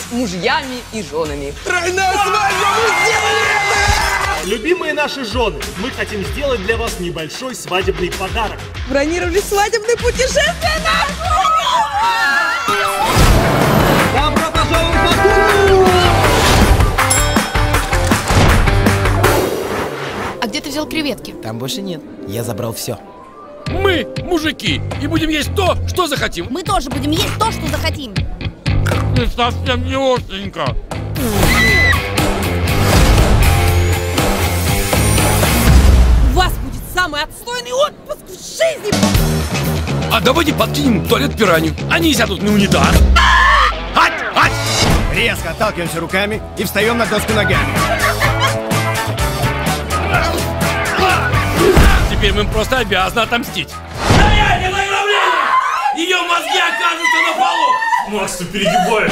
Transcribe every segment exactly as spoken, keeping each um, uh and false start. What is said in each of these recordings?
мужьями и женами. Тройная свадьба! Мы сделали это! Любимые наши жены, мы хотим сделать для вас небольшой свадебный подарок. Бронировали свадебное путешествие на Добро пожаловать в Баку! А где ты взял креветки? Там больше нет. Я забрал все. Мы мужики и будем есть то, что захотим. Мы тоже будем есть то, что захотим. Ты совсем не остренько. У вас будет самый отстойный отпуск в жизни! А давайте подкинем в туалет пиранью. Они сядут на унитаз. Ать, ать! Резко отталкиваемся руками и встаем на доску ногами. Теперь мы им просто обязаны отомстить. Стоять, это ограбление! Ее мозги окажутся на полу! Макс, ты перегибаешь.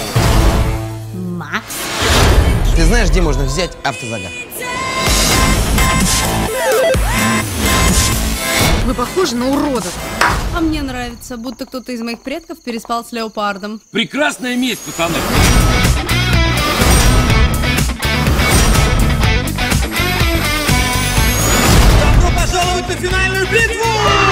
Макс? Ты знаешь, где можно взять автозагар? Вы похожи на уродов. А мне нравится, будто кто-то из моих предков переспал с леопардом. Прекрасная месть, пацаны. Добро пожаловать на финальную битву!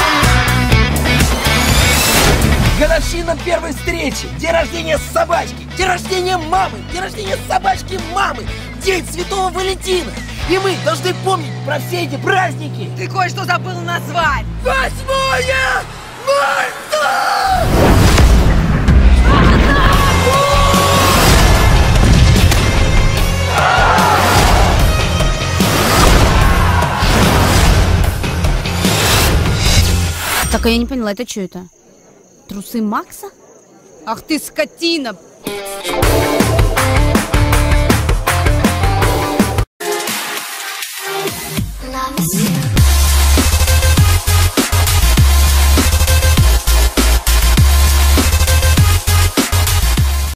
Годовщина первой встречи, день рождения собачки, день рождения мамы, день рождения собачки мамы, день Святого Валентина. И мы должны помнить про все эти праздники. Ты кое-что забыл назвать! Восьмое марта! Так, а я не поняла, это что это? Трусы Макса? Ах ты скотина! Love is you.